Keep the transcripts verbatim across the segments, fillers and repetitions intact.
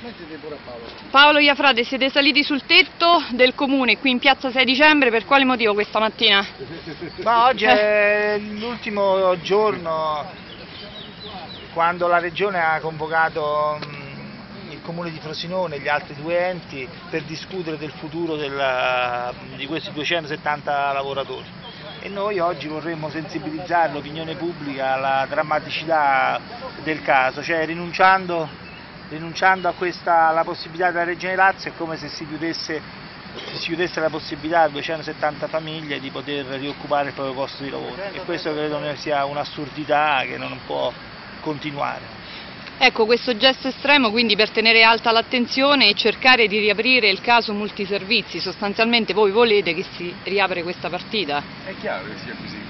Paolo Iafrate, siete saliti sul tetto del comune qui in piazza sei dicembre, per quale motivo questa mattina? Ma oggi è l'ultimo giorno quando la Regione ha convocato il comune di Frosinone e gli altri due enti per discutere del futuro della, di questi duecentosettanta lavoratori. E noi oggi vorremmo sensibilizzare l'opinione pubblica alla drammaticità del caso, cioè rinunciando, rinunciando a questa, alla possibilità della Regione Lazio è come se si chiudesse, se si chiudesse la possibilità a duecentosettanta famiglie di poter rioccupare il proprio posto di lavoro, e questo credo sia un'assurdità che non può continuare. Ecco, questo gesto estremo quindi per tenere alta l'attenzione e cercare di riaprire il caso multiservizi, sostanzialmente voi volete che si riapre questa partita? È chiaro che sia così.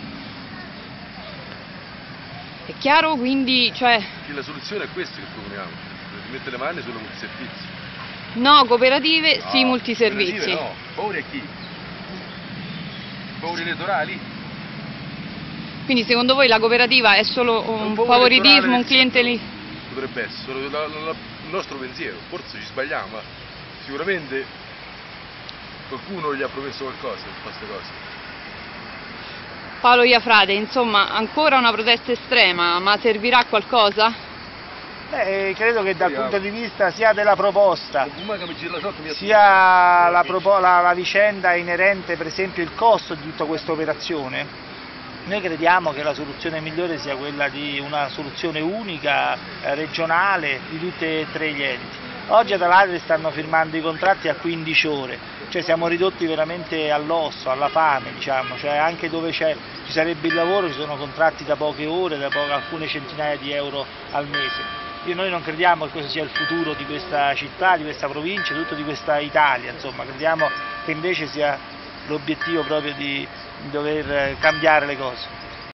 È chiaro quindi, cioè... Che la soluzione è questa che proponiamo, di mettere le mani sulla multiservizi. No, cooperative, no, sì, multiservizi. Cooperative no, paure a chi? Paure elettorali? Quindi secondo voi la cooperativa è solo un, un favoritismo, un clientelismo? Potrebbe essere la, la, la, il nostro pensiero, forse ci sbagliamo, ma sicuramente qualcuno gli ha promesso qualcosa per queste cose. Paolo Iafrate, insomma, ancora una protesta estrema, ma servirà a qualcosa? Beh, credo che dal punto di vista sia della proposta, sia la, la, la vicenda inerente per esempio il costo di tutta questa operazione, noi crediamo che la soluzione migliore sia quella di una soluzione unica, eh, regionale, di tutti e tre gli enti. Oggi ad Alatri stanno firmando i contratti a quindici ore, cioè siamo ridotti veramente all'osso, alla fame, diciamo, cioè anche dove ci sarebbe il lavoro ci sono contratti da poche ore, da poche, alcune centinaia di euro al mese. Io, noi non crediamo che questo sia il futuro di questa città, di questa provincia, tutto di questa Italia, insomma, crediamo che invece sia l'obiettivo proprio di dover cambiare le cose.